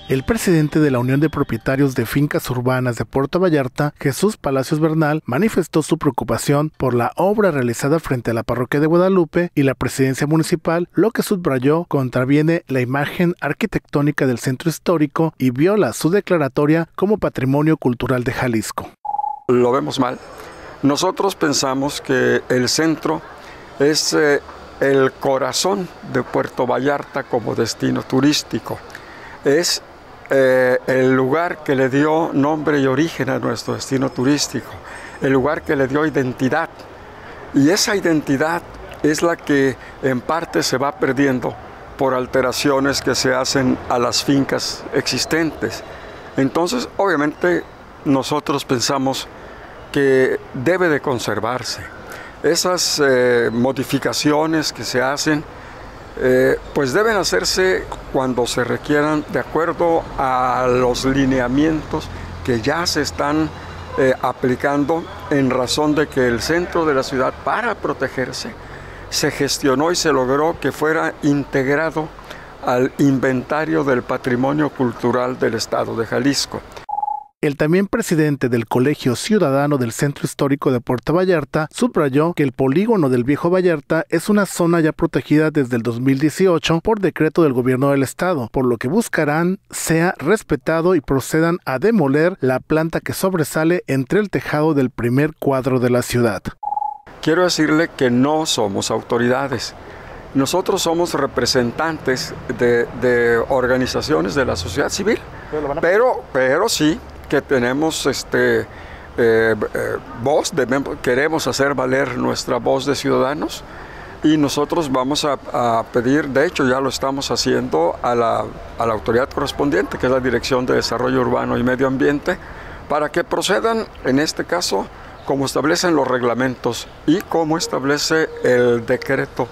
El presidente de la Unión de Propietarios de Fincas Urbanas de Puerto Vallarta, Jesús Palacios Bernal, manifestó su preocupación por la obra realizada frente a la parroquia de Guadalupe y la presidencia municipal, lo que subrayó contraviene la imagen arquitectónica del centro histórico y viola su declaratoria como Patrimonio Cultural de Jalisco. Lo vemos mal. Nosotros pensamos que el centro es el corazón de Puerto Vallarta como destino turístico. Es el lugar que le dio nombre y origen a nuestro destino turístico, el lugar que le dio identidad. Y esa identidad es la que en parte se va perdiendo por alteraciones que se hacen a las fincas existentes. Entonces, obviamente, nosotros pensamos que debe de conservarse. Esas modificaciones que se hacen pues deben hacerse cuando se requieran de acuerdo a los lineamientos que ya se están aplicando en razón de que el centro de la ciudad, para protegerse, se gestionó y se logró que fuera integrado al inventario del patrimonio cultural del estado de Jalisco. El también presidente del Colegio Ciudadano del Centro Histórico de Puerto Vallarta subrayó que el polígono del Viejo Vallarta es una zona ya protegida desde el 2018 por decreto del gobierno del estado, por lo que buscarán sea respetado y procedan a demoler la planta que sobresale entre el tejado del primer cuadro de la ciudad. Quiero decirle que no somos autoridades. Nosotros somos representantes de organizaciones de la sociedad civil, pero sí que tenemos voz, queremos hacer valer nuestra voz de ciudadanos y nosotros vamos a pedir, de hecho ya lo estamos haciendo a la autoridad correspondiente, que es la Dirección de Desarrollo Urbano y Medio Ambiente, para que procedan, en este caso, como establecen los reglamentos y como establece el decreto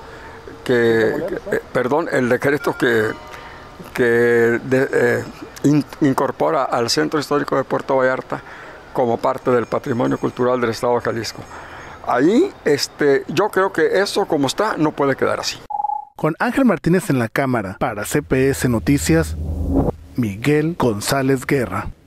que incorpora al Centro Histórico de Puerto Vallarta como parte del patrimonio cultural del estado de Jalisco. Ahí yo creo que eso como está no puede quedar así. Con Ángel Martínez en la cámara, para CPS Noticias, Miguel González Guerra.